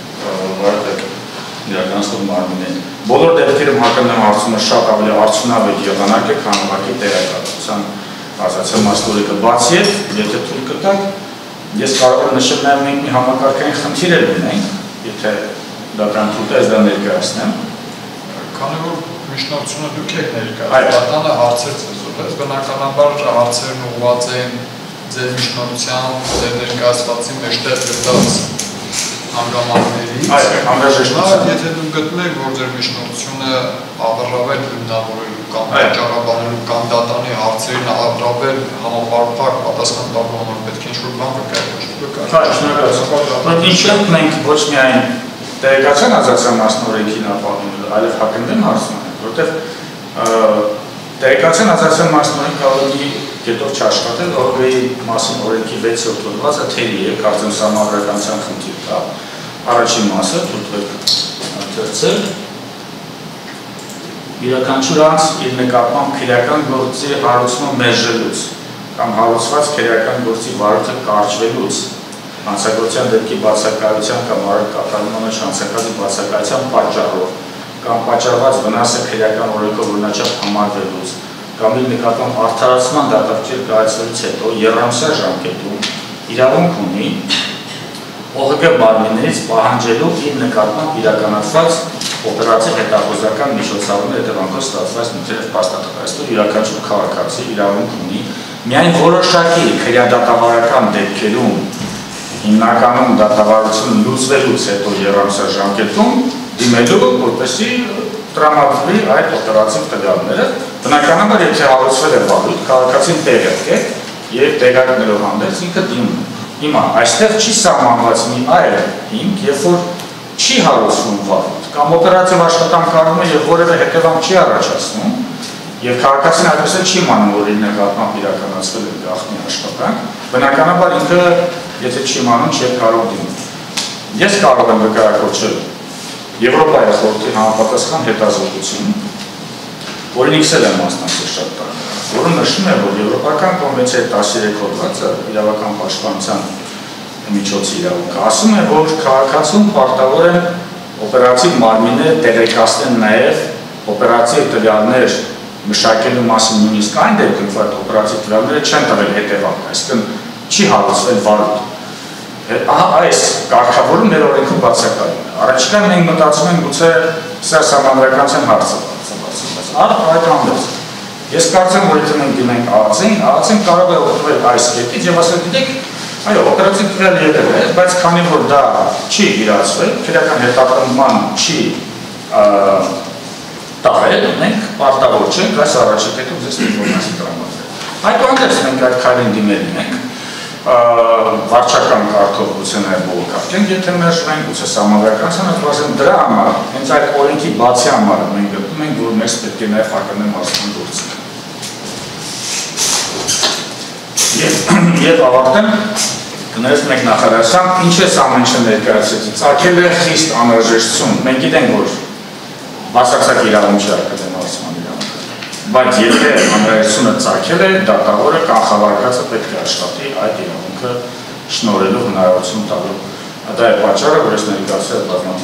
իրականացնող մարմիններին։ Բոլոր դեպքերում հակառակն հարցումը շատ ավելի արդյունավետ եղանակ է, քան ուղղակի տեղեկատվության ազատության մասին օրենքը։ Բացի այդ, եթե թույլ կտանք, ես կարող եմ նշել նաև մենք մի համակարգային խնդիր ունենք, եթե դատարան թույլ տա դա ներկայացնեմ։ Քանի որ միջնորդությունը դուք եք ներկայացնում, դատարանը հարցեր ձեզ ուղղեց, բնականաբար հարցերն ուղղված են ձեր միջնորդության, ձեր ներկայացվածի մեջտեղ գտած հանգամանքներից։ Եթե դուք գտնում եք, որ ձեր միջնորդությունը առավել հիմնավորելու կամ ճանապարհելու կամ դատարանի հարցերին առավել համապարփակ պատասխան տալու համար պետք է ինչ-որ բան վկայակոչել։ Ինչու մենք ոչ միայն տեղեկացան ազատության մասին օրենքին ապահովում, այլև հակընդդեմ հարցում ենք, որովհետև տեղեկացան ազատության մասին օրենքը կարող է կետով չաշխատել, օրենքի մասին օրենքի 6-րդ հոդվածը թերի է, կարծեմ համառականության խնդիր կա։ Առաջին մասը թույլ ընթերցել յուրաքանչյուր անձ իր նկատմամբ քրեական գործի հարուցումը մերժելուց կամ հարուցված քրեական գործի վարույթը կարճվելուց հանցագործության դեպքի բացակայության կամ արագ կատարման մեջ հանցակազմի բացակայության պատճառով կամ պատճառված վնասը քրեական օրենքով օրինաչափ համարվելուց կամ իր նկատմամբ արդարացման դատարկել կայացվելուց հետո երամսյա ժամկետում իրավունք ունի ՕՀԿ մարմիններից պահանջելու իր նկատմամբ իրականացված օպերացիա հետախուզական միջոցառումների հետևանքով ստացված նյութերը փաստաթղթ։ Այստեղ յուրաքանչյուր քաղաքացի իրավունք ունի միայն որոշակի քրեադատավարական դեպքերում հիմնականում դատավարությունը լուծվելուց հետո երամսյա ժամկետում դիմելու, որպեսզի տրամադրվի այդ օպերատիվ տվյալները։ Բնականաբար, եթե հարուցվել է վարույթ, քաղաքացին տեղյակ է եւ տեղակներով հանդերձ ինքը դիմում։ Հիմա այստեղ չի սահմանված մի այլ հիմք, երբ որ չի հարուցվում վարույթ կամ օպերատիվ աշխատանք արվում է եւ որևէ հետևանք չի առաջացնում եւ քաղաքացին այդպես էլ չի մանում, որ իր նկատմամբ իրականացվել է գաղտնի աշխատանք, բնականաբար ինքը եթե չի մանում, չի կարող դիմել։ Ես կարող եմ վկայակոչել Եվրոպայի խորհրդի համապատասխան հետազոտություն, որին իքսել եմ մասնակցել շատ տարիներ, որը նշում է, որ Եվրոպական կոնվենցիայի 13 հոդվածը իրավական պաշտպանության միջոցի իրավունքը ասում է, որ քաղաքացուն պարտավոր են օպերատիվ մարմինները տեղեկացնեն նաև օպերատիվ տվյալներ մշակելու մասին նույնիսկ այն դեպքում, որ օպերատիվ տվյալները չեն տվել հետևանք, այսինքն չի հարուցվել վարույթ։ Այս կարգավորում մեր օրենքում բացակայում է։ Առաջիկան մենք մտածում ենք գուցե սա սահմանադրականության հարցը բացակայում։ Այդ հանդերձ ես կարծեմ, որ եթե մենք դիմենք ԱԱՑ-ին կարող է օգտվել այս կետից եւ ասել, գիտեք, այո, օպերատիվ տվյալ եղել է, բայց քանի որ դա չի իրացվել, քրեական հետապնդման չի տարել, մենք պարտավոր չենք այս առաջիկայքում ձեզ ինֆորմացիա տրամադրել։ Այդուհանդերձ մենք այդ քայլին դիմել ենք վարչական կարգով գուցե նաև բողոքարկենք, եթե մերժվենք, գուցե սահմանադրականությանը բացեն դրա համար, հենց այդ օրենքի բացի համար մենք գտնում ենք, որ մեզ պետք է նաև հակառակ մասնան գործել։ Եվ ավարտեմ, կներես մենք նախարարության, ինչ է ամեն ինչ ներկայացրեցի, ծագել է խիստ անհրաժեշտություն, մենք գիտենք, որ բացարձակ իրավունք չի ակադեմիացման իրավունքը, բայց եթե անհրաժեշտությունը ծագել է, դատավորը կանխավարկածը պետք է աշխատի այդ իրավունքը շնորհելու հնարավորություն տալու։ Դա է պատճառը, որ ես ներկայացրել բազմաթիվ